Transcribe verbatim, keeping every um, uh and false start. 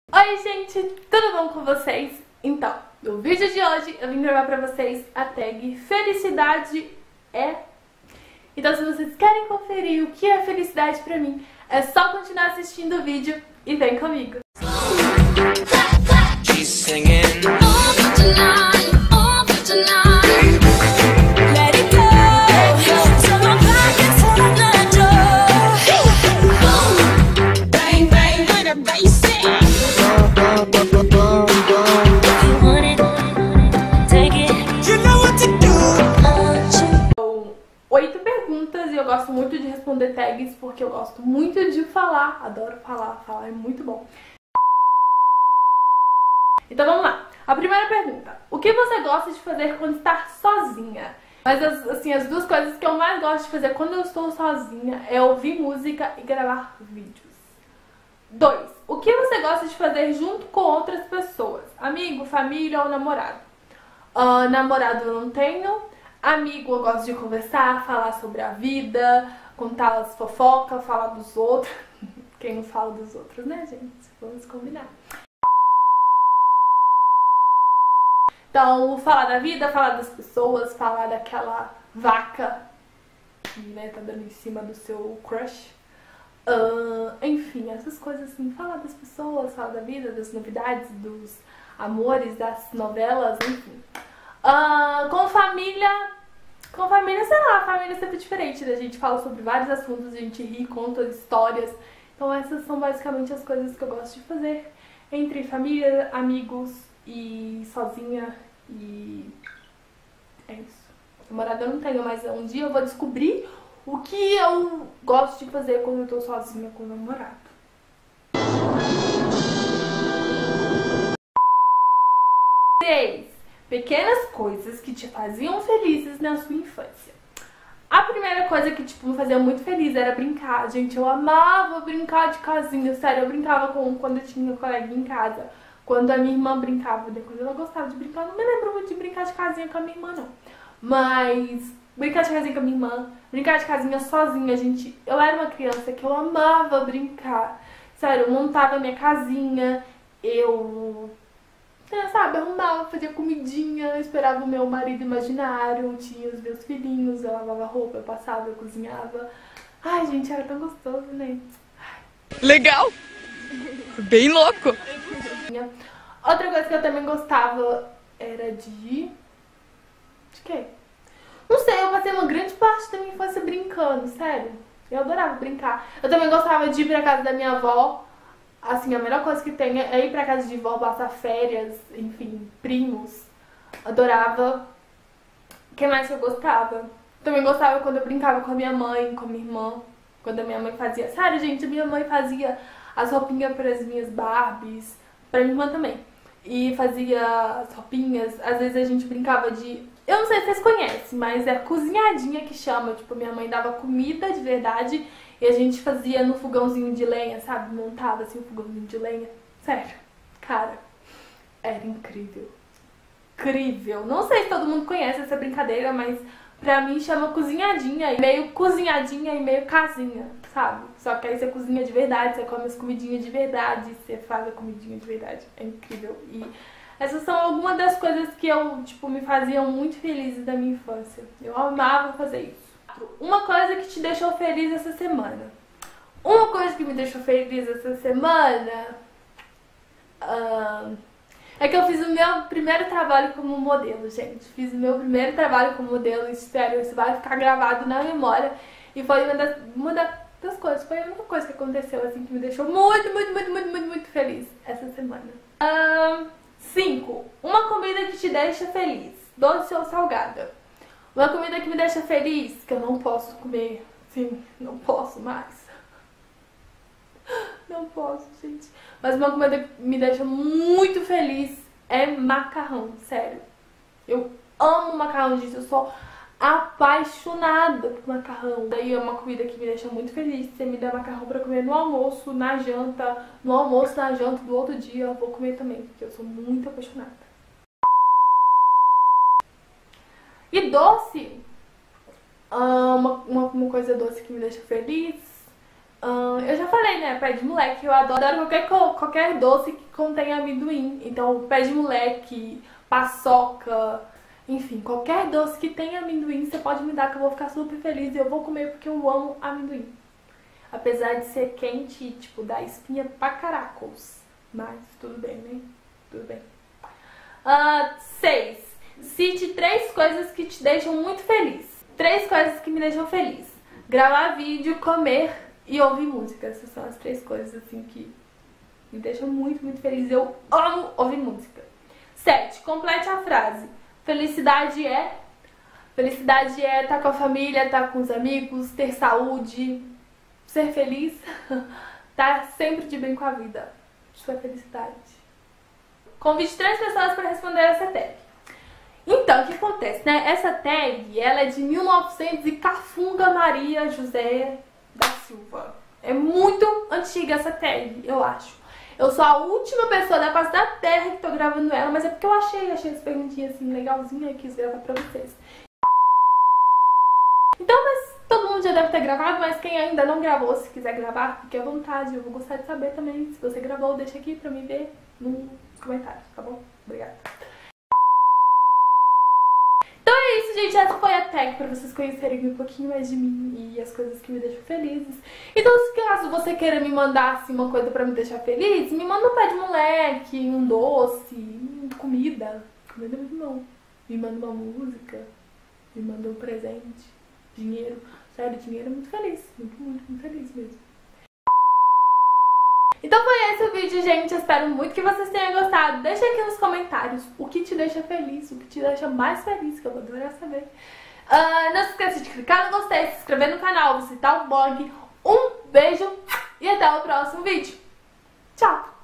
Oi gente, tudo bom com vocês? Então, no vídeo de hoje eu vim gravar pra vocês a tag Felicidade é. Então se vocês querem conferir o que é felicidade pra mim, é só continuar assistindo o vídeo e vem comigo! Oito perguntas e eu gosto muito de responder tags porque eu gosto muito de falar, adoro falar, falar é muito bom. Então vamos lá. A primeira pergunta: o que você gosta de fazer quando está sozinha? Mas as, assim, as duas coisas que eu mais gosto de fazer quando eu estou sozinha é ouvir música e gravar vídeos. Dois. O que você gosta de fazer junto com outras pessoas? Amigo, família ou namorado? Uh, namorado eu não tenho. Amigo, eu gosto de conversar, falar sobre a vida, contar as fofocas, falar dos outros. Quem não fala dos outros, né, gente? Vamos combinar. Então, falar da vida, falar das pessoas, falar daquela vaca que, né, tá dando em cima do seu crush. Uh, enfim, essas coisas assim, falar das pessoas, falar da vida, das novidades, dos amores, das novelas, enfim. Uh, com família, com família, sei lá, a família é sempre diferente, né? A gente fala sobre vários assuntos, a gente ri, conta histórias. Então essas são basicamente as coisas que eu gosto de fazer entre família, amigos e sozinha. E é isso. Namorada eu não tenho, mas um dia eu vou descobrir o que eu gosto de fazer quando eu tô sozinha com o namorado. Três. Pequenas coisas que te faziam felizes na sua infância. A primeira coisa que, tipo, me fazia muito feliz era brincar. Gente, eu amava brincar de casinha. Sério, eu brincava com quando eu tinha colega em casa. Quando a minha irmã brincava. Depois ela gostava de brincar. Eu não me lembro muito de brincar de casinha com a minha irmã, não. Mas brincar de casinha com a minha irmã, brincar de casinha sozinha, gente. Eu era uma criança que eu amava brincar. Sério, eu montava minha casinha, eu... sabe, arrumava, fazia comidinha, eu esperava o meu marido imaginário, tinha os meus filhinhos, eu lavava roupa, eu passava, eu cozinhava. Ai, gente, era tão gostoso, né? Legal! Bem louco! Outra coisa que eu também gostava era de... De quê? Não sei, eu passei uma grande parte da minha infância brincando, sério. Eu adorava brincar. Eu também gostava de ir pra casa da minha avó. Assim, a melhor coisa que tem é ir pra casa de vó, passar férias, enfim, primos. Adorava. O que mais que eu gostava? Também gostava quando eu brincava com a minha mãe, com a minha irmã. Quando a minha mãe fazia... Sério, gente, a minha mãe fazia as roupinhas para as minhas Barbies. Pra minha irmã também. E fazia as roupinhas. Às vezes a gente brincava de... Eu não sei se vocês conhecem, mas é cozinhadinha que chama. Tipo, minha mãe dava comida de verdade e a gente fazia no fogãozinho de lenha, sabe? Montava assim o fogãozinho de lenha. Sério, cara, era incrível. Incrível. Não sei se todo mundo conhece essa brincadeira, mas pra mim chama cozinhadinha. Meio cozinhadinha e meio casinha, sabe? Só que aí você cozinha de verdade, você come as comidinhas de verdade, você faz a comidinha de verdade. É incrível. E essas são algumas das coisas que eu, tipo, me faziam muito feliz da minha infância. Eu amava fazer isso. Uma coisa que te deixou feliz essa semana. Uma coisa que me deixou feliz essa semana uh, é que eu fiz o meu primeiro trabalho como modelo, gente. Fiz o meu primeiro trabalho como modelo, espero, isso vai ficar gravado na memória. E foi uma das, uma das coisas, foi a única coisa que aconteceu, assim, que me deixou muito, muito, muito, muito, muito, muito feliz essa semana. Uh, cinco. Uma comida que te deixa feliz, doce ou salgada. Uma comida que me deixa feliz, que eu não posso comer, sim, não posso mais. Não posso, gente. Mas uma comida que me deixa muito feliz é macarrão, sério. Eu amo macarrão, gente, eu sou apaixonada por macarrão. Daí é uma comida que me deixa muito feliz. Você me dá macarrão pra comer no almoço, na janta, no almoço, na janta do outro dia, eu vou comer também, porque eu sou muito apaixonada. E doce, uma, uma, uma coisa doce que me deixa feliz Hum, eu já falei, né? Pé de moleque. Eu adoro qualquer, qualquer doce que contém amendoim. Então, pé de moleque, paçoca, enfim, qualquer doce que tenha amendoim, você pode me dar que eu vou ficar super feliz. E eu vou comer porque eu amo amendoim. Apesar de ser quente e, tipo, dar espinha pra caracos. Mas tudo bem, né? Tudo bem. Uh, seis. Cite três coisas que te deixam muito feliz. Três coisas que me deixam feliz. Gravar vídeo, comer e ouvir música. Essas são as três coisas, assim, que me deixam muito, muito feliz. Eu amo ouvir música. Sete. Complete a frase. Felicidade é... Felicidade é estar com a família, estar com os amigos, ter saúde, ser feliz, estar sempre de bem com a vida. Isso é felicidade. Convide três pessoas para responder essa tag. Então, o que acontece, né? Essa tag, ela é de mil e novecentos e Cafunga Maria José da Silva. É muito antiga essa tag, eu acho. Eu sou a última pessoa da face da terra que tô gravando ela, mas é porque eu achei, achei essa perguntinha assim legalzinha e quis gravar pra vocês. Então, mas todo mundo já deve ter gravado, mas quem ainda não gravou, se quiser gravar, fique à vontade. Eu vou gostar de saber também. Se você gravou, deixa aqui pra me ver nos comentários, tá bom? Obrigada. Então é isso, gente. Essa foi a tag pra vocês conhecerem um pouquinho mais de mim e as coisas que me deixam felizes. Então, se caso você queira me mandar assim, uma coisa pra me deixar feliz, me manda um pé de moleque, um doce, comida. Comida é muito bom. Me manda uma música, me manda um presente, dinheiro. Sério, dinheiro é muito feliz. Muito, muito, muito feliz mesmo. Então foi esse o vídeo, gente. Eu espero muito que vocês tenham gostado. Deixa aqui nos comentários o que te deixa feliz, o que te deixa mais feliz, que eu vou adorar saber. Uh, não se esqueça de clicar no gostei, se inscrever no canal, visitar o blog. Um beijo e até o próximo vídeo. Tchau!